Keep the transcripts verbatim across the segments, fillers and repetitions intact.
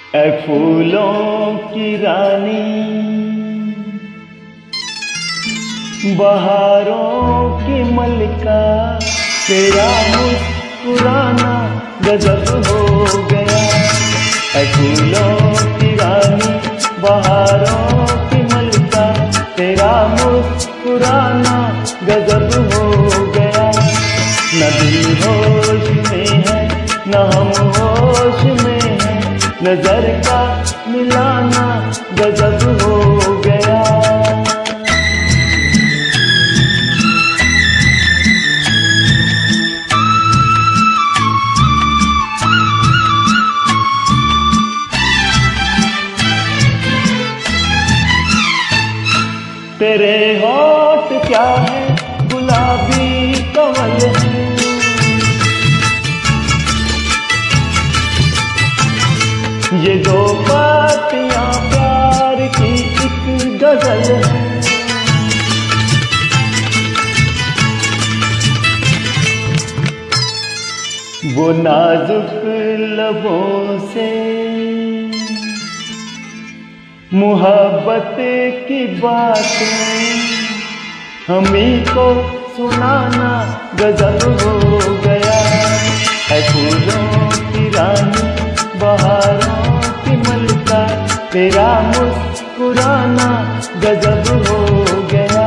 ऐ फूलों की रानी, बहारों की मलिका, तेरा मुस्कुराना गजब हो गया। ऐ फूलों की रानी, बहारों की मलिका, तेरा मुस्कुराना गजब हो गया। न दिल होश में है न हम होश में है, नजर का मिलाना गजब हो गया। तेरे होठ क्या है गुलाबी कमल है, ये दो पातियां प्यार की एक गजल है। वो नाजुक लबों से मोहब्बत की बातें हमी को सुनाना गजब हो गया। ऐ फूलों की रानी, बहारों की मलिका, तेरा मुस्कुराना गजब हो गया।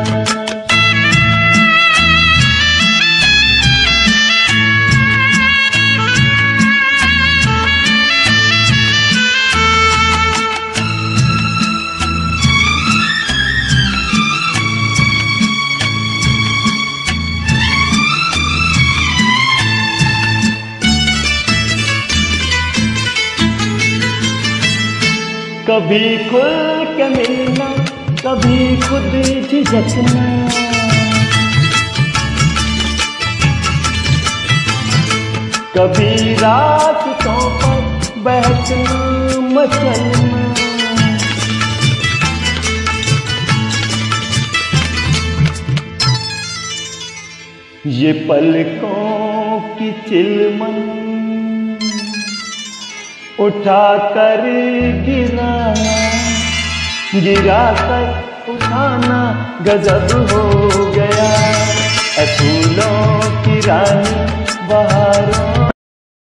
कभी खुल के मिलना, कभी खुद झिझकना, कभी रास्तों पर बहकना मचलना। ये पलकों की चिलमन उठा कर गिराना, गिरा कर उठाना गजब हो गया। ऐ फूलों की रानी, बहारों